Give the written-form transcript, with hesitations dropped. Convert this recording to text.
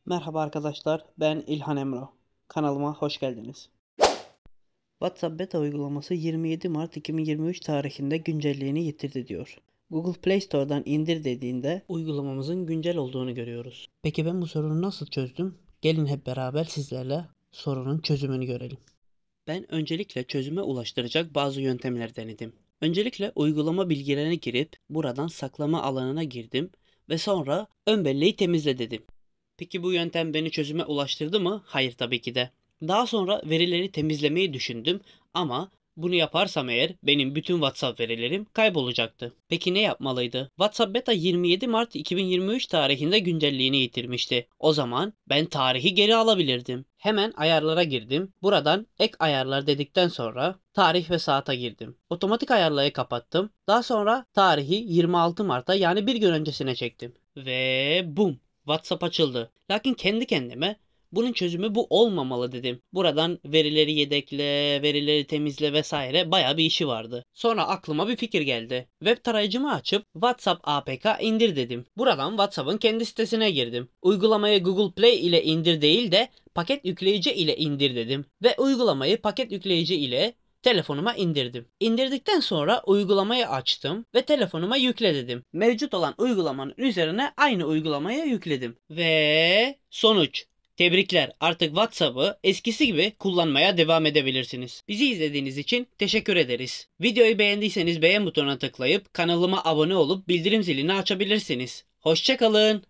Merhaba arkadaşlar, ben İlhan Emro. Kanalıma hoş geldiniz. WhatsApp beta uygulaması 27 Mart 2023 tarihinde güncelliğini yitirdi diyor. Google Play Store'dan indir dediğinde uygulamamızın güncel olduğunu görüyoruz. Peki ben bu sorunu nasıl çözdüm? Gelin hep beraber sizlerle sorunun çözümünü görelim. Ben öncelikle çözüme ulaştıracak bazı yöntemler denedim. Öncelikle uygulama bilgilerine girip buradan saklama alanına girdim ve sonra ön belleği temizle dedim. Peki bu yöntem beni çözüme ulaştırdı mı? Hayır, tabii ki de. Daha sonra verileri temizlemeyi düşündüm ama bunu yaparsam eğer benim bütün WhatsApp verilerim kaybolacaktı. Peki ne yapmalıydı? WhatsApp Beta 27 Mart 2023 tarihinde güncelliğini yitirmişti. O zaman ben tarihi geri alabilirdim. Hemen ayarlara girdim. Buradan ek ayarlar dedikten sonra tarih ve saate girdim. Otomatik ayarlayı kapattım. Daha sonra tarihi 26 Mart'a yani bir gün öncesine çektim. Ve bum! WhatsApp açıldı. Lakin kendi kendime bunun çözümü bu olmamalı dedim. Buradan verileri yedekle, verileri temizle vesaire bayağı bir işi vardı. Sonra aklıma bir fikir geldi. Web tarayıcımı açıp WhatsApp APK indir dedim. Buradan WhatsApp'ın kendi sitesine girdim. Uygulamayı Google Play ile indir değil de paket yükleyici ile indir dedim. Ve uygulamayı paket yükleyici ile telefonuma indirdim. İndirdikten sonra uygulamayı açtım ve telefonuma yükle dedim. Mevcut olan uygulamanın üzerine aynı uygulamayı yükledim. Ve sonuç. Tebrikler. Artık WhatsApp'ı eskisi gibi kullanmaya devam edebilirsiniz. Bizi izlediğiniz için teşekkür ederiz. Videoyu beğendiyseniz beğen butonuna tıklayıp kanalıma abone olup bildirim zilini açabilirsiniz. Hoşça kalın.